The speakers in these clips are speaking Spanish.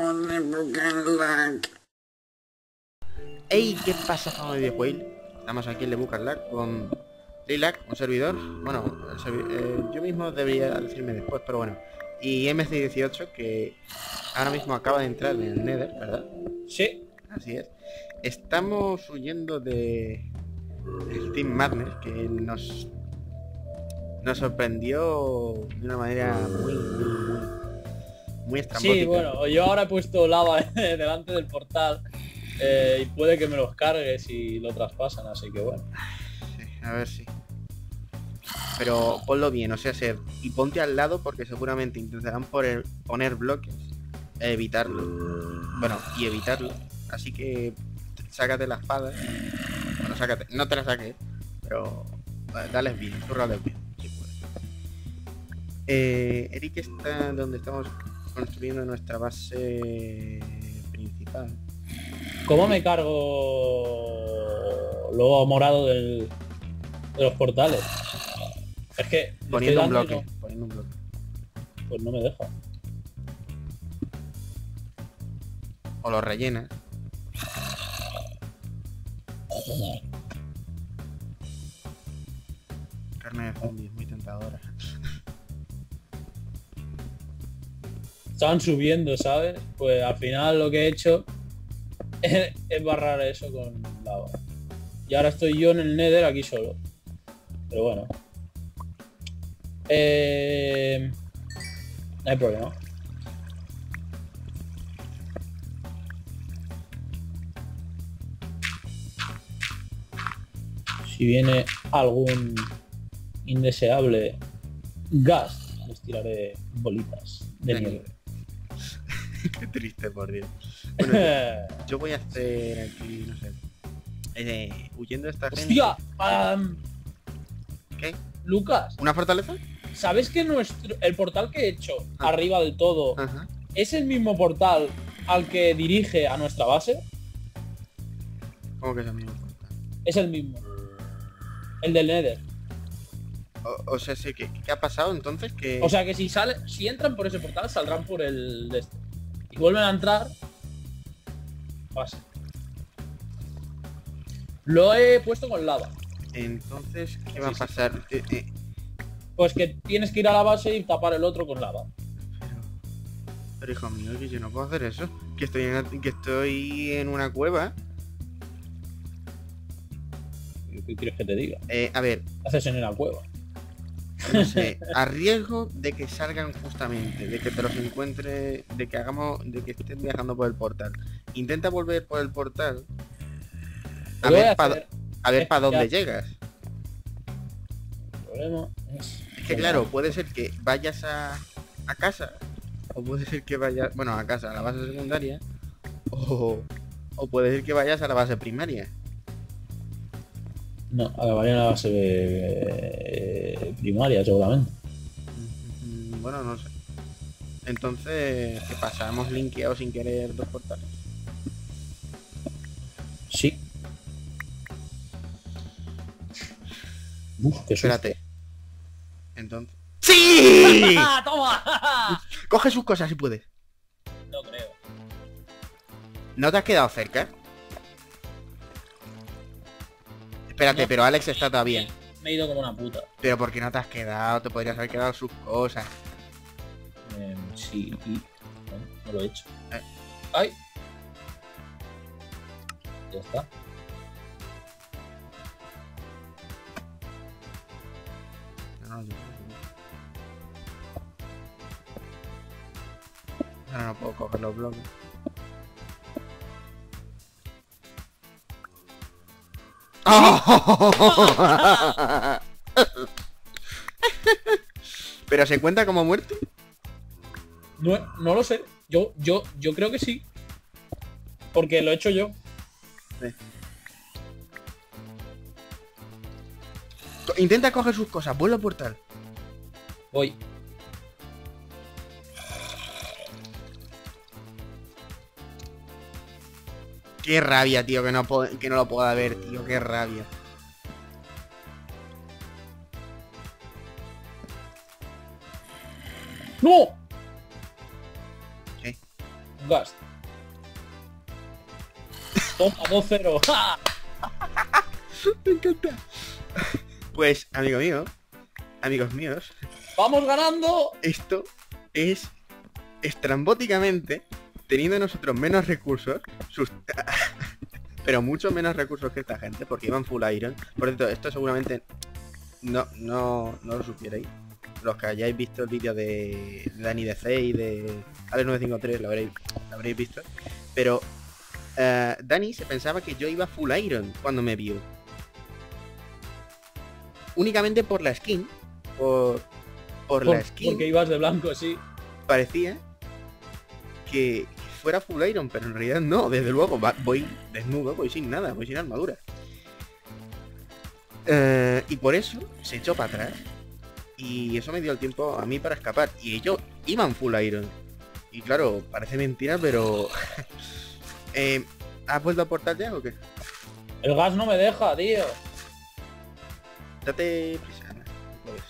Hey, ¿qué pasa, fama de videojuegos? Estamos aquí en Lebuc Lag con Lilac, un servidor. Bueno, yo mismo debería decirme después, pero bueno. Y MC18, que ahora mismo acaba de entrar en el Nether, ¿verdad? Sí. Así es. Estamos huyendo de el Team Madness, que nos sorprendió de una manera muy Sí, estrambótica. bueno, yo ahora he puesto lava delante del portal y puede que me los cargue si lo traspasan, así que bueno. Sí, a ver si. Pero ponlo bien, o sea, y ponte al lado porque seguramente intentarán poner bloques evitarlo. Bueno, y evitarlo. Así que sácate la espada. Bueno, sácate, no te la saques, pero dales bien, zurrales bien, si puedes. Eric está donde estamos construyendo nuestra base principal. ¿Cómo me cargo lo morado de los portales? Es que le estoy Poniendo un dando y bloque, no, poniendo un bloque. pues no me deja. O lo rellenas. Carne de zombie es muy tentadora. Estaban subiendo, ¿sabes? Pues al final lo que he hecho es barrar eso con lava. Y ahora estoy yo en el Nether aquí solo. Pero bueno. No hay problema. Si viene algún indeseable gas, les tiraré bolitas de nieve. Qué triste, por Dios. Bueno, yo voy a hacer aquí, no sé, huyendo de esta gente. ¡Hostia! ¿Qué? Lucas, ¿Una fortaleza? ¿sabes que el portal que he hecho arriba del todo Ajá. es el mismo portal al que dirige a nuestra base? ¿Cómo que es el mismo portal? Es el mismo. El del Nether. O sea, sí, ¿qué ha pasado entonces? Que... O sea que si entran por ese portal, saldrán por el de este. Y vuelven a entrar. Pasa. Lo he puesto con lava. Entonces, ¿qué va a pasar? Pues que tienes que ir a la base y tapar el otro con lava. Pero hijo mío, que yo no puedo hacer eso. Que estoy en una cueva. ¿Qué quieres que te diga? A ver, ¿Qué haces en una cueva? no sé, a riesgo de que salgan justamente, de que te los encuentre, de que estén viajando por el portal. Intenta volver por el portal. A Lo que voy ver a hacer para dónde ya- llegas. El problema es Es que claro, puede ser que vayas a casa, o puede ser que vayas, bueno, a casa, a la base secundaria, o puede ser que vayas a la base primaria. No, acabaría en la base primaria seguramente. Bueno, no sé. Entonces, ¿qué pasa? ¿Hemos linkeado sin querer dos portales? Sí. Uf, qué susto. Espérate. Entonces... ¡Sí! ¡Toma! Coge sus cosas si puedes. No creo. ¿No te has quedado cerca? Espérate, No. pero Alex está todavía. Me he ido como una puta. Pero ¿por qué no te has quedado? Te podrías haber quedado sus cosas. Sí, y... Bueno, no lo he hecho. Eh. ¡Ay! Ya está. Ahora no puedo coger los bloques. ¿Pero se cuenta como muerte? No lo sé. Yo creo que sí. Porque lo he hecho yo. Sí. Intenta coger sus cosas, vuelve al portal. Voy. Qué rabia, tío, que no lo pueda ver, tío, qué rabia. ¡No! ¿Qué? Gast. Toma, 2-0. ¡Ja! Me encanta. Pues, amigos míos, ¡Vamos ganando! esto es estrambóticamente, teniendo nosotros menos recursos, pero mucho menos recursos que esta gente, porque iban full iron. Por cierto, esto seguramente no lo supierais. Los que hayáis visto el vídeo de Dani DC y de Ale953 lo habréis visto. Pero Dani se pensaba que yo iba full iron cuando me vio. Únicamente por la skin. Por la skin. Porque ibas de blanco, sí. Parecía que fuera full iron, pero en realidad no. Desde luego voy desnudo, voy sin nada, voy sin armadura. Y por eso se echó para atrás. Y eso me dio el tiempo a mí para escapar. Y ellos iban full iron. Y claro, parece mentira, pero... ¿has vuelto a portar ya o qué? El gas no me deja, tío. Date prisa, Ana, puedes.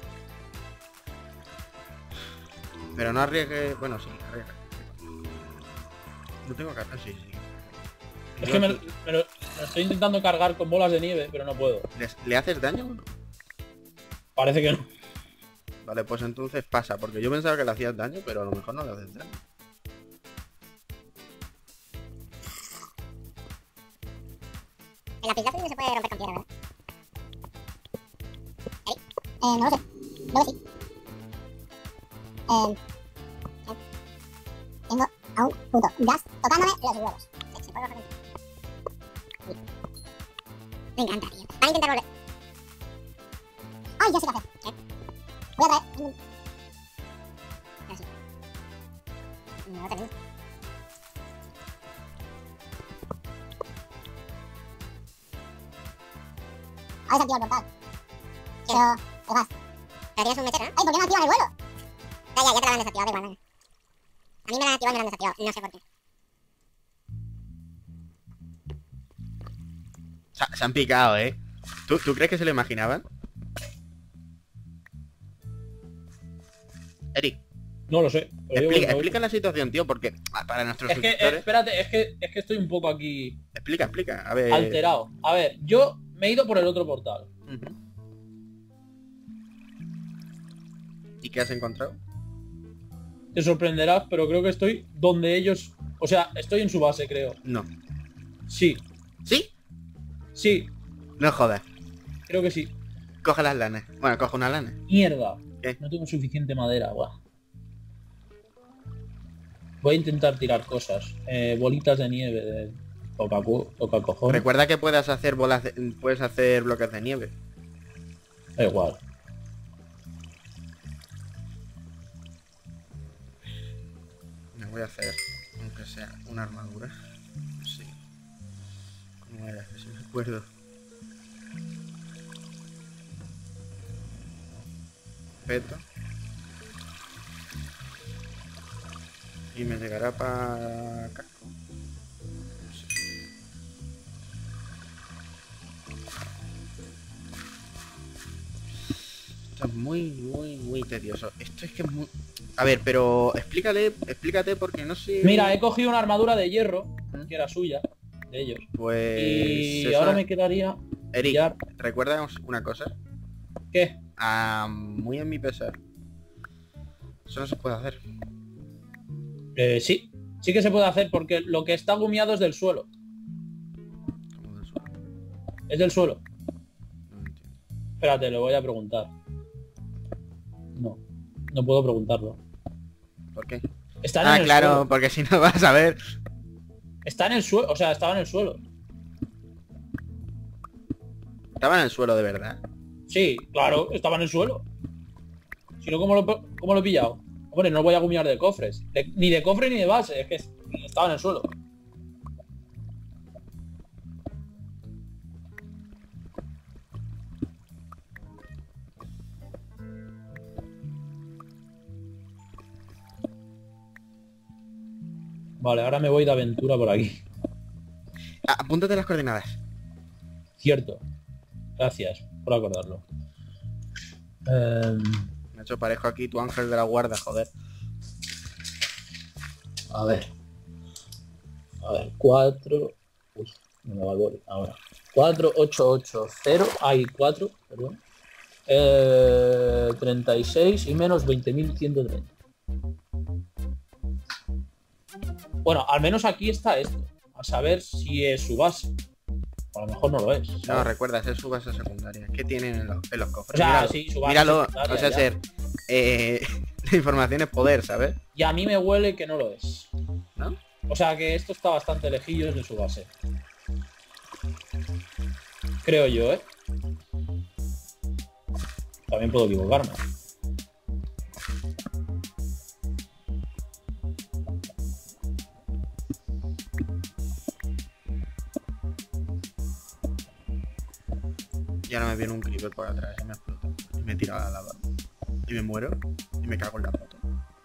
Pero no arriesgues... Bueno, sí, arriesga. No tengo cartas, sí. Es que me lo estoy intentando cargar con bolas de nieve, pero no puedo. ¿Le haces daño? Parece que no. Vale, pues entonces pasa, porque yo pensaba que le hacías daño, pero a lo mejor no le haces daño. El lapislazo no se puede romper con piedra, ¿verdad? No lo sé. Luego sí. Tengo a un puto gas tocándome los huevos. Se puede bajar. Me encanta, tío. Van a intentar volver. ¡Ay, ya sé qué hacer! Voy a traer... Pero sí. No lo termino. Ha desactivado el portal. Pero... el gas. Pero tienes un mechero, ¿no? ¡Ay, por qué no activan el vuelo! Ya te lo han desactivado, da igual. A mí me lo han activado y me lo han desactivado. No sé por qué. Se han picado, ¿eh? ¿Tú crees que se lo imaginaban? Eric, No lo sé. explica la situación, tío, porque para nuestros Es que, suscriptores... espérate, es que estoy un poco aquí Explica, a ver... alterado. A ver, yo me he ido por el otro portal. Ujú. ¿Y qué has encontrado? Te sorprenderás, pero creo que estoy donde ellos... O sea, estoy en su base, creo. No. Sí, ¿Sí? sí, No jodas. creo que sí. Coge las lanas. Bueno, coge una lana. Mierda. ¿Qué? No tengo suficiente madera, guau. Voy a intentar tirar cosas. Bolitas de nieve de toca cojones. Recuerda que puedes hacer puedes hacer bloques de nieve. Da igual. Me voy a hacer, aunque sea una armadura. Sí. ¿Cómo era? Si me acuerdo. Peto. Y me llegará para casco. Sí. Esto es muy tedioso. Esto es que es muy... A ver, pero explícate porque no sé... Mira, he cogido una armadura de hierro, que era suya, de ellos. Pues... Y eso- ahora me quedaría... Eric, pillar- recuerda una cosa. ¿Qué? Muy en mi pesar. Eso no se puede hacer. Sí. Sí que se puede hacer porque lo que está gumiado es del suelo. Como del suelo. Es del suelo. No lo entiendo. Espérate, lo voy a preguntar. No puedo preguntarlo. ¿Por qué? Está en el Claro, suelo. porque si no vas a ver. Está en el suelo, o sea, estaba en el suelo. Estaba en el suelo de verdad. Sí, claro, estaba en el suelo. Si no, ¿cómo lo he pillado? Hombre, no voy a gumiar de cofres. Ni de cofre ni de base, es que estaba en el suelo. Vale, ahora me voy de aventura por aquí. Apúntate las coordenadas. Cierto. Gracias por acordarlo. De hecho, parezco aquí tu ángel de la guarda, joder. A ver. A ver, 4... Uy, no me va el boli. Ahora. 4880. Hay 4, perdón. 36 y menos 20.130. Bueno, al menos aquí está esto. A saber si es su base. A lo mejor no lo es. ¿sabes? No, recuerda, esa es su base secundaria. ¿Qué tienen en los O cofres? sea, Míralo, sí, su base míralo, secundaria, o sea, ya. ser... la información es poder, ¿sabes? Y a mí me huele que no lo es. ¿No? O sea que esto está bastante lejillos de su base. Creo yo, ¿eh? También puedo equivocarme. Y ahora me viene un creeper por atrás y me explota. Y me tira a la lava. Y me muero. Y me cago en la moto.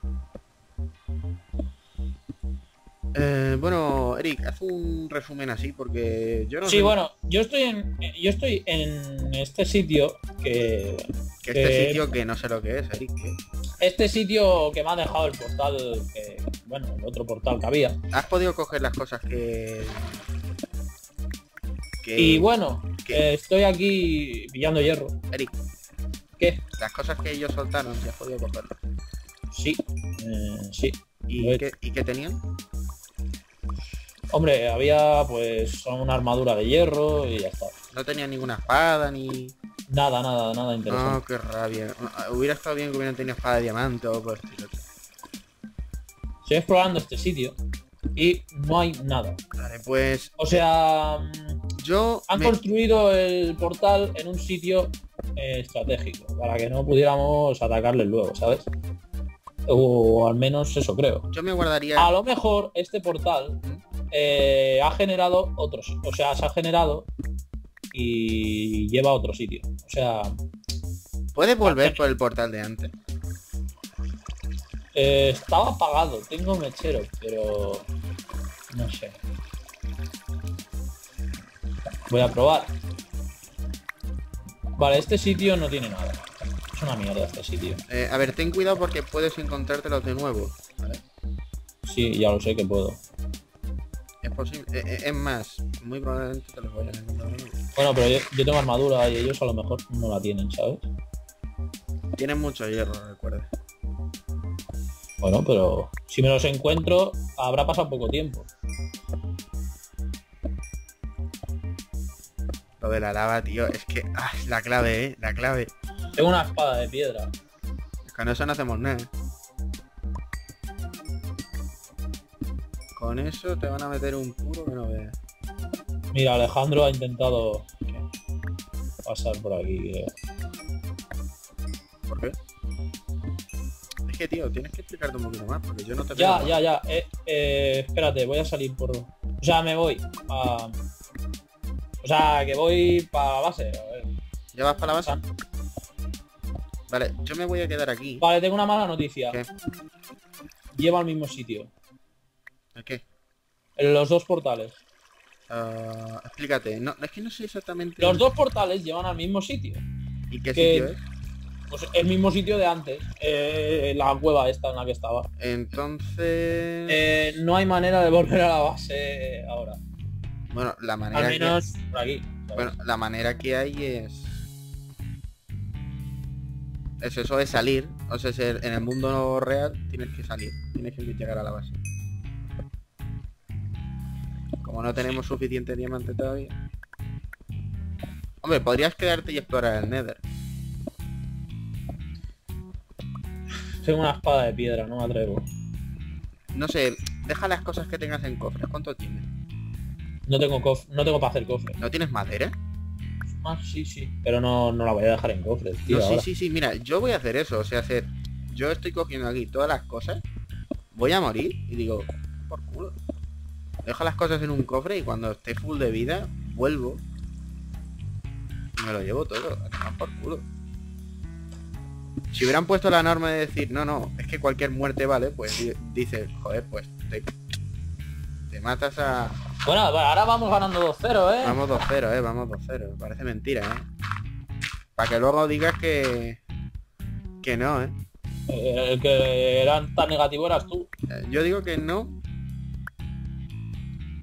Bueno, Eric, haz un resumen así porque yo no Sí, sé bueno, yo estoy en este sitio que este sitio que no sé lo que es, Eric. Este sitio que me ha dejado el portal, bueno, el otro portal que había. ¿Has podido coger las cosas que Y bueno, ¿qué? estoy aquí pillando hierro. Eric, ¿Qué? las cosas que ellos soltaron, si has podido cogerlas? Sí, sí. ¿Y Lo he qué tenían? Hombre, había pues una armadura de hierro y ya está. No tenían ninguna espada ni... Nada interesante. No, qué rabia. Hubiera estado bien que hubieran tenido espada de diamante o algo por el estilo. Estoy explorando este sitio y no hay nada. Vale, pues O sea, yo han construido el portal en un sitio estratégico para que no pudiéramos atacarles luego, ¿sabes? O al menos eso creo. yo me guardaría... A lo mejor este portal ha generado otros, o sea, se ha generado y lleva a otro sitio. O sea, ¿Puedes volver por el portal de antes? estaba apagado, tengo mechero, pero no sé. Voy a probar. Vale, este sitio no tiene nada. Es una mierda este sitio. A ver, ten cuidado porque puedes encontrártelos de nuevo. ¿Vale? Sí, ya lo sé que puedo. Es posible. Es más, muy probablemente te los vayan a encontrar de nuevo. Bueno, pero yo tengo armadura y ellos a lo mejor no la tienen, ¿sabes? Tienen mucho hierro, recuerda. Bueno, pero si me los encuentro, habrá pasado poco tiempo. Lo de la lava, tío, es que... Ah, la clave, la clave. Tengo una espada de piedra. Con eso no hacemos nada. Con eso te van a meter un puro que no veas. Mira, Alejandro ha intentado pasar por aquí, creo. ¿Por qué? Es que, tío, tienes que explicarte un poquito más porque yo no te Ya, veo. ya, ya. Espérate, voy a salir por... O sea, me voy a... O sea, que voy para la base. A ver. ¿Ya vas para la base? Vale, yo me voy a quedar aquí. Vale, tengo una mala noticia. ¿Qué? Lleva al mismo sitio. ¿El qué? En los dos portales. Explícate. No, es que no sé exactamente... Los dos portales llevan al mismo sitio. ¿Y qué que- sitio es? Pues el mismo sitio de antes. La cueva esta en la que estaba. Entonces... No hay manera de volver a la base ahora. Bueno, la Al manera menos por aquí. que... Bueno, la manera que hay es... Es eso de salir. O sea, en el mundo real tienes que salir. Tienes que llegar a la base. Como no tenemos suficiente diamante todavía. Hombre, podrías quedarte y explorar el Nether. Tengo una espada de piedra, no me atrevo. No sé, deja las cosas que tengas en cofres. ¿Cuánto tienes? No tengo no tengo para hacer cofre. ¿No tienes madera? Ah, sí. Pero no la voy a dejar en cofre, tío. No, ahora. sí, mira, yo voy a hacer eso, o sea, yo estoy cogiendo aquí todas las cosas, voy a morir y digo, por culo. Dejo las cosas en un cofre y cuando esté full de vida, vuelvo. Y me lo llevo todo, a tomar por culo. Si hubieran puesto la norma de decir, no, es que cualquier muerte vale, pues dices, joder, pues te matas a... Bueno, ahora vamos ganando 2-0, ¿eh? Vamos 2-0, vamos 2-0. Parece mentira, Para que luego digas que no, El que eran tan negativo eras tú. Yo digo que no.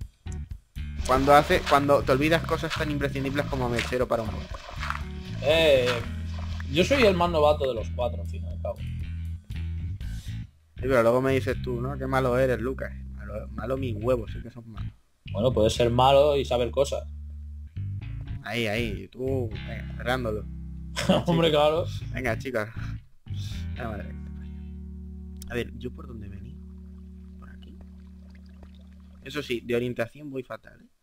Cuando te olvidas cosas tan imprescindibles como mechero para un boss. Yo soy el más novato de los 4, al fin y al cabo. Sí, pero luego me dices tú, ¿no? Qué malo eres, Lucas. Malo mis huevos, sí que son malos. Bueno, puedes ser malo y saber cosas. Ahí, tú, venga, cerrándolo. Hombre, claro. Venga, chicas. La madre que te parió. A ver, ¿yo por dónde venía? ¿Por aquí? Eso sí, de orientación voy fatal, ¿eh?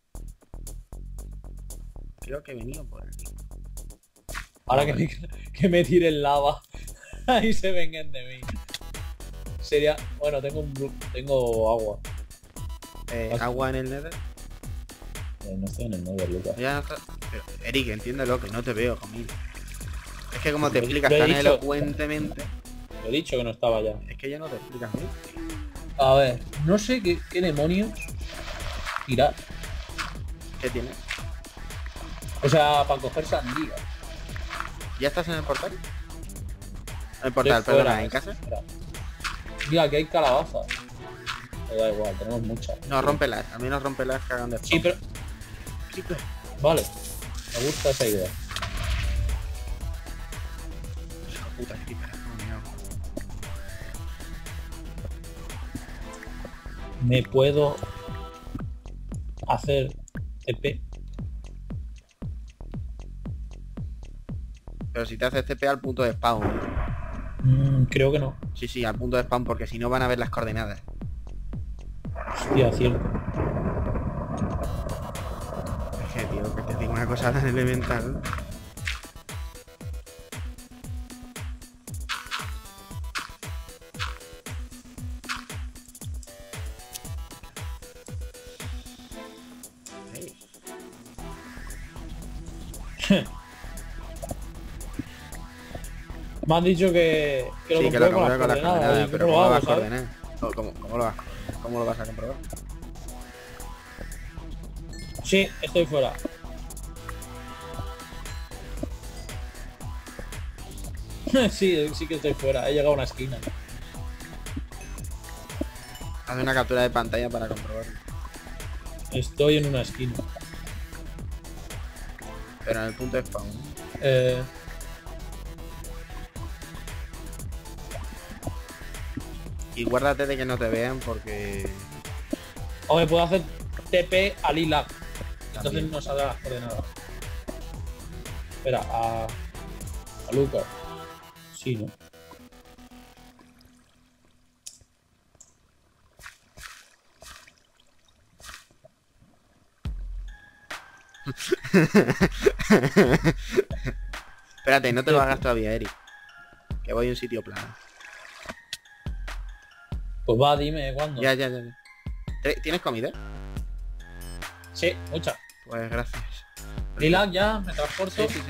Creo que he venido por aquí. Ahora que me tiren lava. Ahí se vengan de mí. Sería... Bueno, tengo agua. Agua en el nether. No estoy en el Nether, Lucas. Ya no está. Pero, Eric, entiéndelo, que no te veo conmigo. Es que como te Lo explicas he tan dicho. elocuentemente, Lo he dicho que no estaba ya. es que ya no te explicas bien. A ver, no sé qué demonios tirar. ¿Qué tienes? O sea, para coger sandía. ¿Ya estás en el portal? En el portal, Estoy perdona, fuera, ¿en casa? espera. Mira, aquí hay calabazas. Pero da igual, tenemos muchas. No, rómpelas, al menos rómpelas que hagan de Sí, pero... Vale. Me gusta esa idea. Puta, creeper, no me hago. Me puedo hacer TP. Pero si te haces TP al punto de spawn. Creo que no. Sí, al punto de spawn, porque si no van a ver las coordenadas. Hostia, cierto. Es que, tío, que te digo una cosa tan elemental. Hey. Me han dicho que lo Sí, que lo compruebe compruebe con las coordenadas, y pero ¿cómo ¿cómo lo lo hago, vas a sabes? coordenar? ¿Cómo lo vas a comprobar? Sí, estoy fuera. sí que estoy fuera. He llegado a una esquina. Haz una captura de pantalla para comprobarlo. Estoy en una esquina. Pero en el punto de spawn. Y guárdate de que no te vean porque... O me puedo hacer TP al ILAG. Entonces También. no saldrá las coordenadas. Espera, a Lucas. Sí, ¿no? Espérate, no te lo hagas todavía, Eric. Que voy a un sitio plano. Pues va, dime cuándo. Ya. ¿Tienes comida? Sí, mucha. Pues gracias. ILAG ya, me transporto. Sí.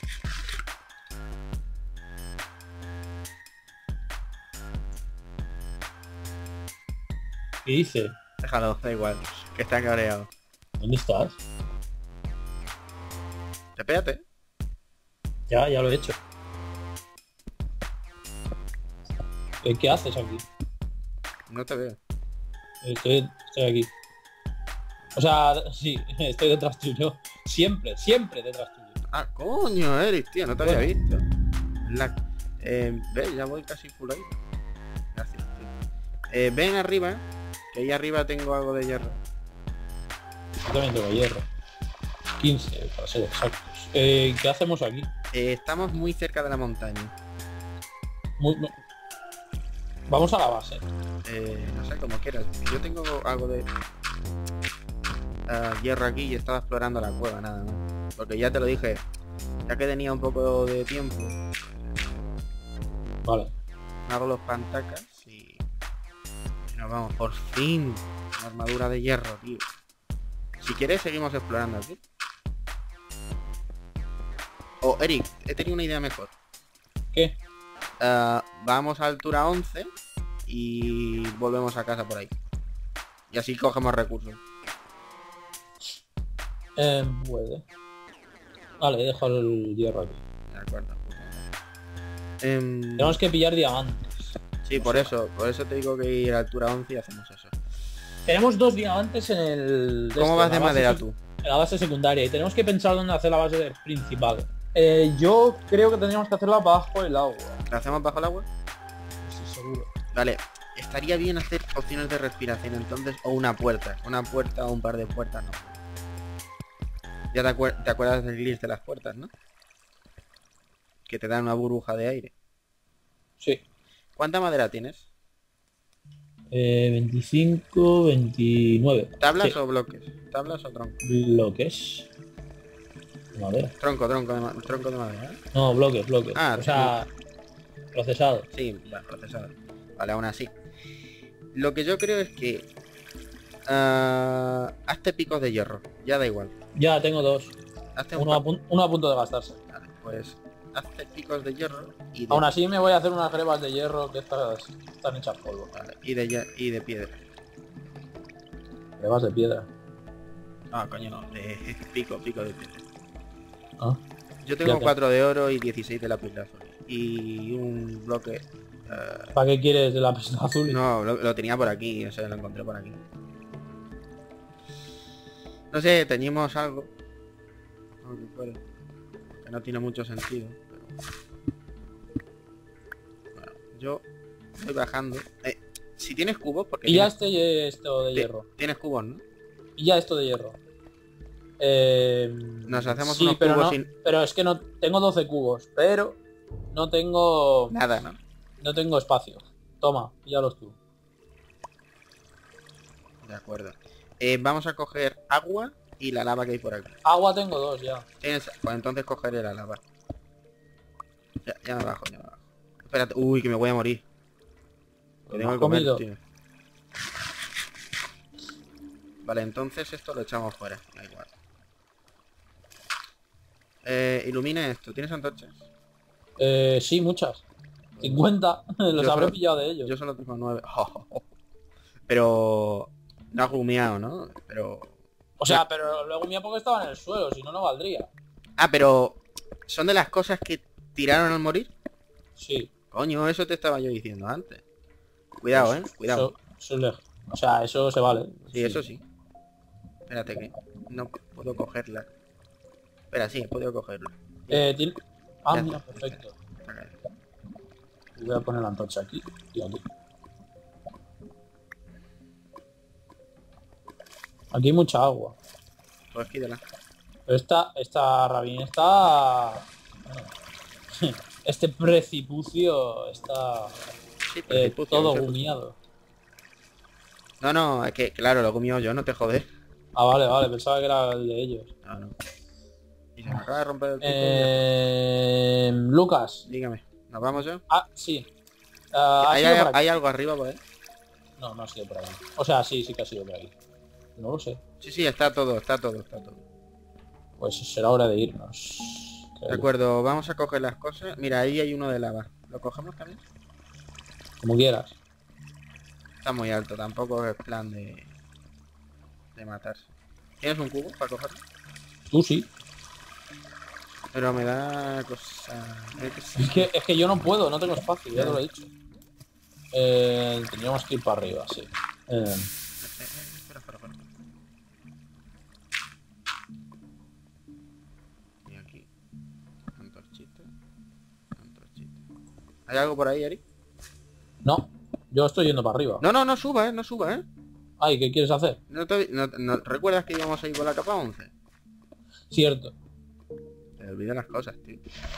¿Qué dice? Déjalo, da igual. Que está cabreado. ¿Dónde estás? Espérate. Ya lo he hecho. ¿Qué haces aquí? No te veo. Estoy aquí. O sea, sí, estoy detrás tuyo. Siempre detrás tuyo. Ah, coño, Eric, tío, no te había visto. Ve, ya voy casi full ahí. Gracias, tío. Ven arriba, que ahí arriba tengo algo de hierro. Yo también tengo hierro. 15, para ser exactos. ¿Qué hacemos aquí? Estamos muy cerca de la montaña. Vamos a la base. No sé, como quieras. Yo tengo algo de hierro aquí y estaba explorando la cueva, nada más. Porque ya te lo dije, ya que tenía un poco de tiempo, Vale. me hago los pantacas y nos vamos. Por fin, una armadura de hierro, tío. Si quieres seguimos explorando aquí. Oh, Eric, he tenido una idea mejor. ¿Qué? Vamos a altura 11 y volvemos a casa por ahí. Y así cogemos recursos. Puede. Vale, he dejado el hierro aquí. De acuerdo. Tenemos que pillar diamantes. Sí, por eso te digo que ir a altura 11 y hacemos eso. Tenemos 2 diamantes en el... ¿Cómo vas de en la madera base tú? En la base secundaria y tenemos que pensar dónde hacer la base principal. Yo creo que tendríamos que hacerla bajo el agua. ¿La hacemos bajo el agua? Sí, seguro. Vale, estaría bien hacer opciones de respiración entonces, o una puerta o un par de puertas, no. Ya te acuerdas del glitch de las puertas, ¿no? Que te dan una burbuja de aire. Sí. ¿Cuánta madera tienes? 25, 29. ¿Tablas Sí. o bloques? ¿Tablas o tronco? Bloques. Madera. Tronco de madera, ¿eh? No, bloques. Ah, o sea, procesado. Sí, vale, procesado. Vale, aún así. Lo que yo creo es que... hazte picos de hierro, ya da igual. Ya tengo 2. Hazte Uno a punto de gastarse. Vale, pues hazte picos de hierro y de, Aún así me voy a hacer unas grebas de hierro que estas están hechas polvo. vale, y de piedra. Grebas de piedra. Ah, coño, no, de pico de piedra. Ah. Yo tengo Ya 4 de oro y 16 de lápiz lazuli. Y un bloque... ¿Para qué quieres de la pista azul? no, lo tenía por aquí, o sea, lo encontré por aquí. No sé, teñimos algo. Aunque fuera. Que no tiene mucho sentido. Pero... Bueno, yo voy bajando. Si tienes cubos, porque... Y ya tienes- esto de hierro. Tienes cubos, ¿no? Y ya esto de hierro. Nos hacemos sí, unos pero cubos no, sin... pero es que no tengo 12 cubos, pero no tengo Nada, ¿no? no tengo espacio. Toma, píllalos tú. De acuerdo. Vamos a coger agua y la lava que hay por aquí. Agua tengo 2 ya. Pues entonces cogeré la lava. Ya me bajo. Espérate. Uy, que me voy a morir. Que tengo ¿Has que comer, comido? tío. Vale, entonces esto lo echamos fuera. Da igual. Ilumina esto. ¿Tienes antorchas? Sí, muchas. 50. Los Yo habré solo- pillado de ellos. Yo solo tengo 9. Pero... No has rumiado, ¿no? Pero... O sea, pero luego mi época estaba en el suelo, si no, no valdría. Ah, pero... ¿Son de las cosas que tiraron al morir? Sí. Coño, eso te estaba yo diciendo antes. Cuidado, cuidado. O sea, eso se vale. Sí, eso sí. Espérate que no puedo cogerla. Espera, sí, puedo cogerla. Tiene... Ah, Ya mira, está. perfecto. Saca. Voy a poner la antorcha aquí y aquí. Aquí hay mucha agua. Pues quítala. Pero esta rabina está... Bueno, este precipicio está Sí, precipicio, todo eso. gumiado. No, es que, claro, lo comí yo, no te jodes. Ah, vale, pensaba que era el de ellos. No. Y se me acaba de romper el pico. Lucas. Dígame, ¿nos vamos ya? Ah, sí. ¿Has ¿Hay, ido por aquí? hay algo arriba, pues? No, no ha sido por aquí. O sea, sí que ha sido por aquí. No lo sé. Sí, está todo. Pues será hora de irnos. De acuerdo, vamos a coger las cosas. Mira, ahí hay uno de lava. ¿Lo cogemos también? Como quieras. Está muy alto, tampoco es plan de matarse. ¿Tienes un cubo para cogerlo? Tú sí. Pero me da cosa... Es que yo no puedo, no tengo espacio, ya te lo he dicho. Tendríamos que ir para arriba, sí. Espera. Y aquí. Antorchita. ¿Hay algo por ahí, Eric? No, yo estoy yendo para arriba. No suba, ¿eh? Ay, ¿qué quieres hacer? ¿No recuerdas que íbamos a ir por la capa 11? Cierto. Te olvidan las cosas, tío.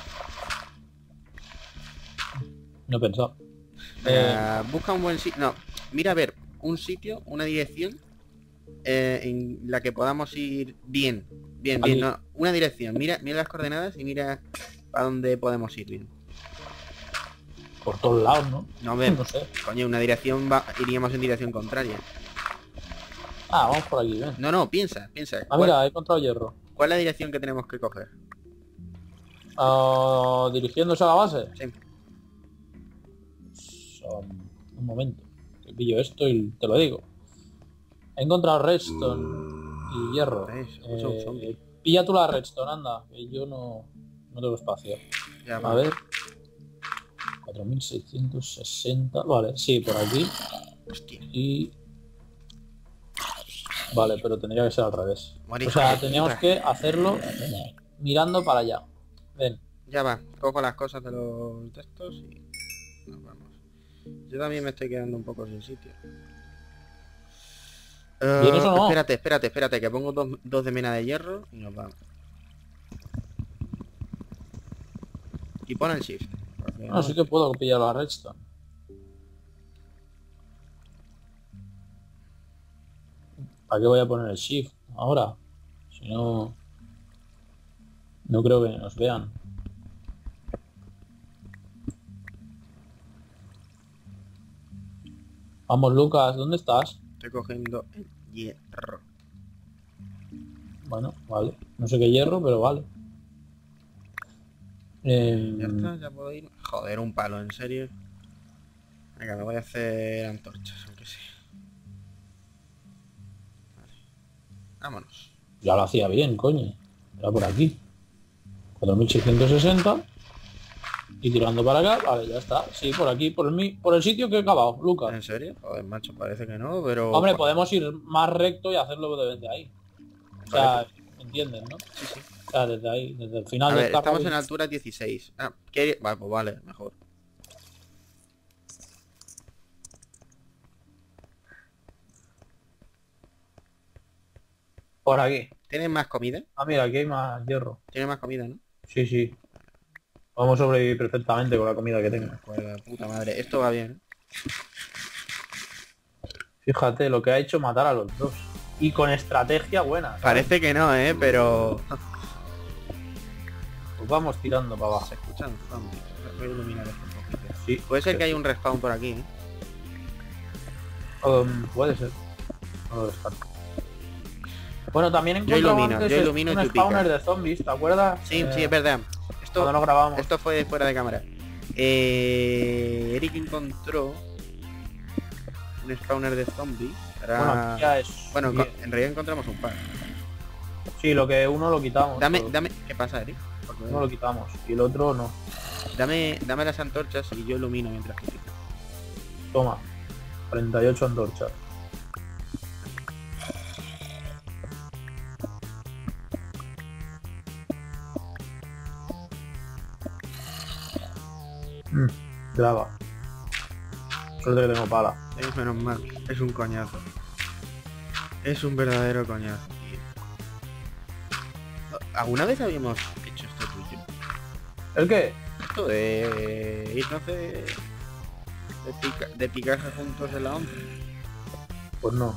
No he pensado. Busca un buen sitio. No, mira a ver, un sitio, una dirección en la que podamos ir bien. Bien, Aquí. no, una dirección. Mira las coordenadas y mira para dónde podemos ir bien. Por todos lados, ¿no? No, ven. No sé. Coño, una dirección iríamos en dirección contraria. Ah, vamos por aquí, ven. No, piensa. Ah, mira, he encontrado hierro. ¿Cuál es la dirección que tenemos que coger? Dirigiéndose a la base. Sí. Un momento. Que pillo esto y te lo digo. He encontrado redstone y hierro. Eso, un zombie. Pilla tú la redstone, anda. Que yo no tengo espacio. Ya, A vale. ver. 4660. Vale, sí, por aquí. Hostia. Y... Vale, pero tendría que ser al revés. Bueno, O hijo de sea, puta. teníamos que hacerlo mirando para allá. Ven. Ya va, cojo las cosas de los textos y nos vamos. Yo también me estoy quedando un poco sin sitio. ¿Vienes o no? Espérate, que pongo dos de mena de hierro y nos vamos. Y pon el shift. porque No, sí que puedo pillar la redstone. ¿Para qué voy a poner el shift ahora? Si no... No creo que nos vean. Vamos, Lucas, ¿dónde estás? Estoy cogiendo el hierro. Bueno, vale. No sé qué hierro, pero vale. Ya está, ya puedo ir. Joder, un palo, ¿en serio? Venga, me voy a hacer antorchas, aunque sí. Vale. Vámonos. Ya lo hacía bien, coño. Era por aquí. 4660. Y tirando para acá, vale, ya está. Sí, por aquí, por el sitio que he acabado, Lucas. ¿En serio? Joder, macho, parece que no, pero... Hombre, podemos ir más recto y hacerlo desde ahí. O sea, ¿entiendes, no? Sí, sí. O sea, desde ahí, desde el final A de ver, esta estamos radio. en altura 16. Ah, ¿qué? Vale, pues vale, mejor. Por aquí. ¿Tienes más comida? Ah, mira, aquí hay más hierro. ¿Tienes más comida, no? Sí, sí. Vamos a sobrevivir perfectamente con la comida que tengo. Pues la puta madre, esto va bien. Fíjate lo que ha hecho matar a los dos. Y con estrategia buena. ¿sabes? Parece que no, pero... Pues vamos tirando para abajo. Se escuchan zombies. Voy a iluminar esto un poquito. Sí, Puede ser que haya un respawn por aquí, ¿eh? Puede ser. No lo descarto. Bueno, también Yo encontramos ilumino, antes yo ilumino y un tú spawner picas. de zombies, ¿te acuerdas? Sí, sí, es verdad. Cuando no grabamos. Esto fue fuera de cámara. Eric encontró un spawner de zombies. Bueno, ya es... Bueno, bien. en realidad encontramos un par. Sí, lo que uno lo quitamos. Dame, pero dame... ¿Qué pasa, Eric? Porque uno lo quitamos y el otro no. dame las antorchas y yo ilumino mientras que picas. Toma. 48 antorchas. Graba. Suerte que tengo pala. Es menos mal. Es un coñazo. Es un verdadero coñazo, tío. ¿Alguna vez habíamos hecho esto tuyo? ¿El qué? Esto de irnos de picarse juntos en la onda. Pues no.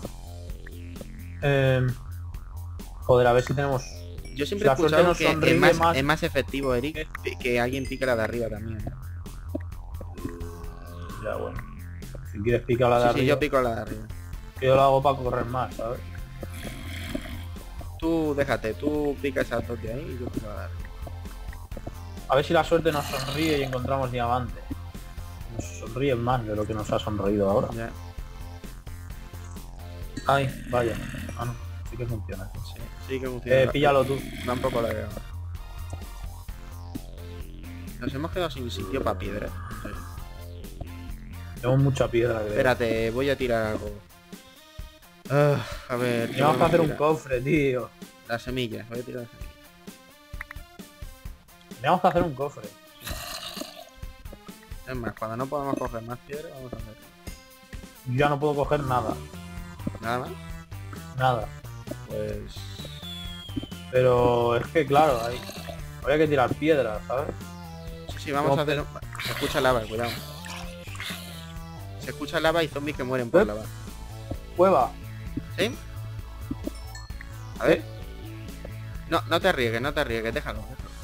Joder, a ver si tenemos... Yo siempre La he escuchado suerte que nos sonríe más. es más efectivo, Eric, que alguien pique la de arriba también. Ya, bueno. Si quieres picar la de Sí, arriba, sí, yo pico la de arriba. yo lo hago para correr más, ¿sabes? Tú déjate, tú pica esa dos de ahí y yo pico la de arriba. A ver si la suerte nos sonríe y encontramos diamante. Nos sonríe más de lo que nos ha sonreído ahora. Ya, Ay, vaya. Ah, no. Sí que funciona. sí, sí que funciona. Píllalo tú. Va un poco largo. Nos hemos quedado sin sitio para piedra. Sí. Tenemos mucha piedra. Creo. Espérate, voy a tirar algo. A ver. ¿qué Tenemos que hacer un tirar? cofre, tío. Las semillas, voy a tirar las semillas. Tenemos que hacer un cofre. Es más, cuando no podamos coger más piedra, vamos a hacer Yo ya no puedo coger nada. nada más. Nada. Pues Pero es que claro, habría que tirar piedras, ¿sabes? sí, vamos ¿Cómo a hacer. Se escucha lava, cuidado. Se escucha lava y zombies que mueren por lava. Cueva. ¿Sí? A ver. No te arriesgues, déjalo.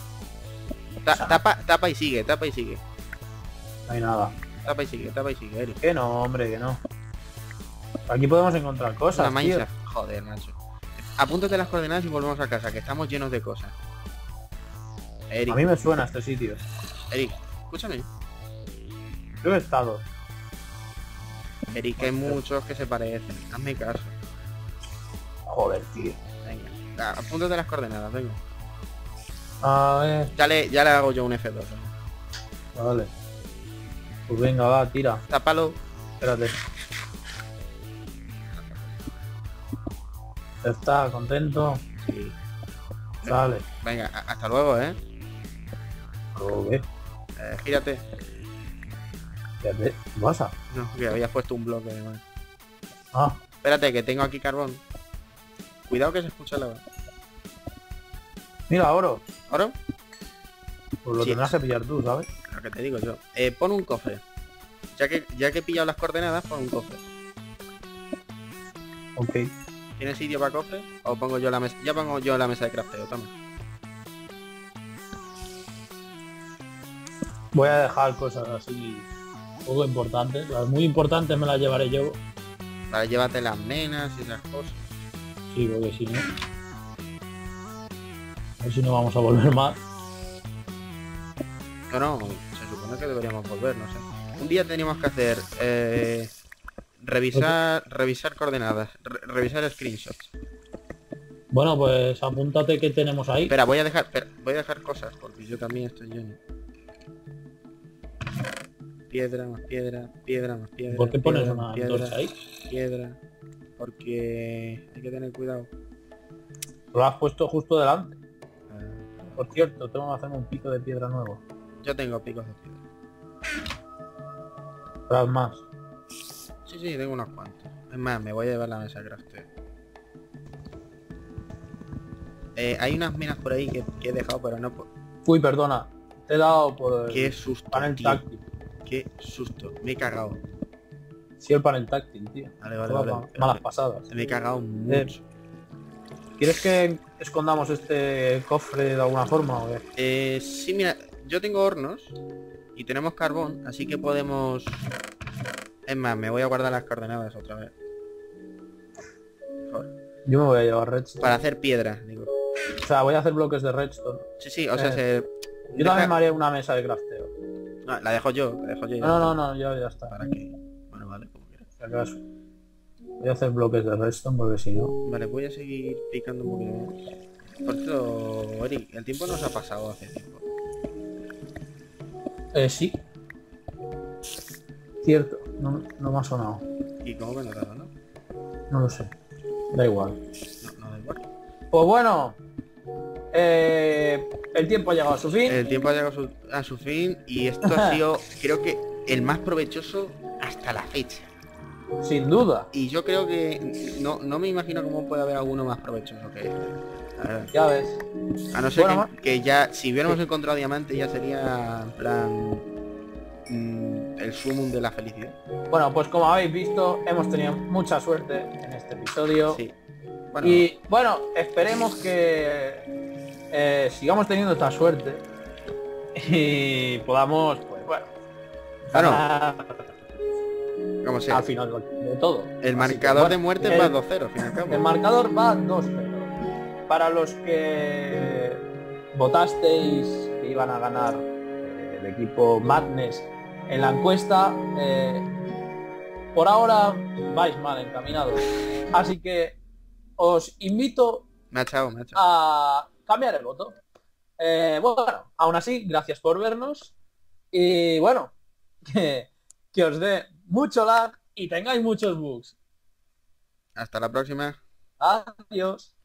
Tapa y sigue, No hay nada. tapa y sigue, Eric. Que no, hombre, que no. Aquí podemos encontrar cosas, Una tío. mancha. Joder, macho. Apúntate las coordenadas y volvemos a casa, que estamos llenos de cosas. Eric, A mí me suena este sitio. Eric, escúchame. Yo he estado. Eric, hay muchos que se parecen. Hazme caso. Joder, tío. Venga. Apúntate las coordenadas, venga. A ver. Ya le hago yo un F2. Vale. Pues venga, va, tira. Tápalo. Espérate. Está contento. Sí. Vale. Venga, hasta luego, ¿eh? Luego, ¿qué? Gírate. ¿Qué pasa? No, que habías puesto un bloque además. Ah, Espérate, que tengo aquí carbón. Cuidado que se escucha la... mira, oro. ¿Oro? Pues lo Sí. tendrás que pillar tú, ¿sabes? Lo que te digo yo. Pon un cofre. Ya que he pillado las coordenadas, pon un cofre. Ok. ¿Tienes sitio para cofre? O pongo yo la mesa. Ya pongo yo la mesa de crafteo, toma. Voy a dejar cosas así poco importantes. Las muy importantes me las llevaré yo. Vale, llévate las menas y esas cosas. Sí, porque si no... A ver si no vamos a volver más. No, se supone que deberíamos volver, no sé. Un día teníamos que hacer revisar coordenadas, revisar screenshots. Bueno, pues apúntate que tenemos ahí. Espera, voy a dejar cosas porque yo también estoy lleno. Piedra, más piedra, piedra, más piedra. ¿Por qué pones piedra, una piedra, antorcha ahí? Piedra. Porque hay que tener cuidado. Lo has puesto justo delante. Eh, Por cierto, tengo que hacerme un pico de piedra nuevo. yo tengo picos de piedra. Tras más. Sí, tengo unos cuantos. Es más, me voy a llevar la mesa de crafteo. Hay unas minas por ahí que he dejado, pero no por... Uy, perdona. Te he dado por Qué el susto, panel tío. táctil. Qué susto. Me he cagado. Sí, el panel táctil, tío. Vale, Todas vale. malas pasadas. Me he cagado mucho. ¿Quieres que escondamos este cofre de alguna forma o qué? Sí, mira, yo tengo hornos y tenemos carbón, así que podemos... Es más, me voy a guardar las coordenadas otra vez. Mejor. Yo me voy a llevar redstone. Para hacer piedra, digo. O sea, voy a hacer bloques de redstone. Sí, o sea, Yo también me haré una mesa de crafteo. No, la dejo yo, y ya No, está. ya está. ¿Para qué? Bueno, vale, como quieras. Si acaso. Voy a hacer bloques de redstone porque si no... Vale, voy a seguir picando un poquito más. Por cierto, Eric, el tiempo nos ha pasado hace tiempo. Sí. Cierto, no me ha sonado. ¿Y cómo que no nada, no? No lo sé. Da igual. No da igual. Pues bueno. El tiempo ha llegado a su fin. El tiempo ha llegado a su fin y esto ha sido, creo que, el más provechoso hasta la fecha. Sin duda. Y yo creo que no me imagino cómo puede haber alguno más provechoso que este. La verdad. Ya ves. A no ser Bueno, que ya, si hubiéramos encontrado diamante, ya sería en plan el sumum de la felicidad. Bueno, pues como habéis visto, hemos tenido mucha suerte en este episodio. Sí. Bueno, Y bueno, esperemos que sigamos teniendo esta suerte y podamos, pues bueno, Bueno, ganar como sea. al final de todo. El Así marcador que, de bueno, muerte va a 2-0, al fin y al cabo. el marcador va 2-0. Para los que votasteis que iban a ganar el equipo Madness en la encuesta, por ahora vais mal encaminados. Así que os invito Me ha echado. a cambiar el voto. Bueno, aún así, gracias por vernos. Y bueno, que os dé mucho lag y tengáis muchos bugs. Hasta la próxima. Adiós.